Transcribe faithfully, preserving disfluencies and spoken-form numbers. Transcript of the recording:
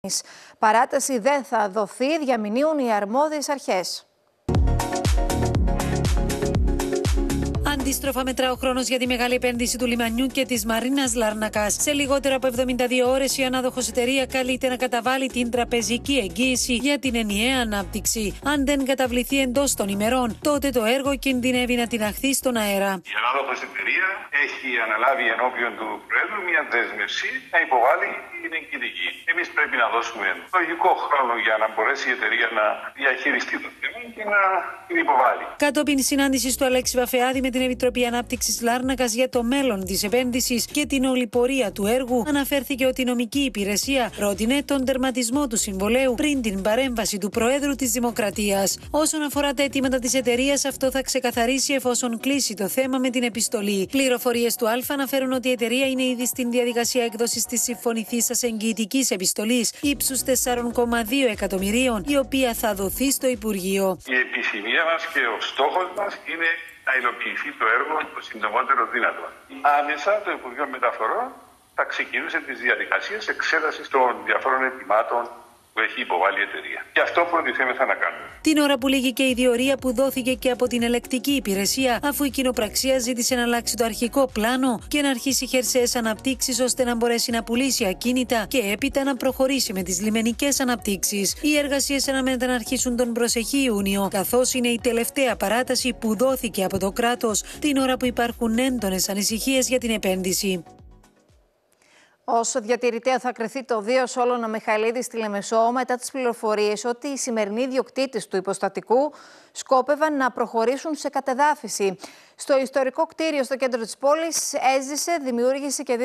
Παράταση δεν θα δοθεί, διαμηνύουν οι αρμόδιες αρχές. Αντίστροφα, μετρά ο χρόνος για τη μεγάλη επένδυση του λιμανιού και της Μαρίνας Λάρνακας. Σε λιγότερο από εβδομήντα δύο ώρες, η ανάδοχος εταιρεία καλείται να καταβάλει την τραπεζική εγγύηση για την ενιαία ανάπτυξη. Αν δεν καταβληθεί εντός των ημερών, τότε το έργο κινδυνεύει να τιναχθεί στον αέρα. Η ανάδοχος εταιρεία έχει αναλάβει ενώπιον του Προέδρου μια δέσμευση να υποβάλει την εγκυτική. Εμείς πρέπει να δώσουμε λογικό χρόνο για να μπορέσει η εταιρεία να διαχειριστεί το θέμα και να την υποβάλει. Κατόπιν συνάντησης του Αλέξη Βαφεάδη με την Επιτροπή Ανάπτυξης Λάρνακας για το μέλλον της επένδυσης και την όλη πορεία του έργου, αναφέρθηκε ότι η νομική υπηρεσία πρότεινε τον τερματισμό του συμβολαίου πριν την παρέμβαση του Προέδρου της Δημοκρατίας. Όσον αφορά τα αιτήματα της εταιρείας, αυτό θα ξεκαθαρίσει εφόσον κλείσει το θέμα με την επιστολή. Πληροφορίες του Α αναφέρουν ότι η εταιρεία είναι ήδη στην διαδικασία έκδοσης της συμφωνηθήσας εγγυητικής επιστολής ύψους τέσσερα κόμμα δύο εκατομμυρίων, η οποία θα δοθεί στο Υπουργείο. Η επιθυμία μας και ο στόχος μας είναι να υλοποιηθεί το έργο το συντομότερο δυνατό. Άμεσα το Υπουργείο Μεταφορών θα ξεκινούσε τις διαδικασίες εξέτασης των διαφόρων αιτημάτων που έχει υποβάλει η εταιρεία. Και αυτό προτιθέμεθα να κάνουμε. Την ώρα που λήγει και η διορία που δόθηκε και από την ελεκτική υπηρεσία, αφού η κοινοπραξία ζήτησε να αλλάξει το αρχικό πλάνο και να αρχίσει χερσαίες αναπτύξεις ώστε να μπορέσει να πουλήσει ακίνητα και έπειτα να προχωρήσει με τις λιμενικές αναπτύξεις. Οι εργασίες αναμένεται να αρχίσουν τον προσεχή Ιούνιο, καθώς είναι η τελευταία παράταση που δόθηκε από το κράτος την ώρα που υπάρχουν έντονες ανησυχίες για την επένδυση. Ως διατηρητέα θα κριθεί το Δίο Σόλωνα Μιχαηλίδη στη Λεμεσό μετά τις πληροφορίες ότι οι σημερινοί ιδιοκτήτες του υποστατικού σκόπευαν να προχωρήσουν σε κατεδάφιση. Στο ιστορικό κτίριο στο κέντρο της πόλης έζησε, δημιούργησε και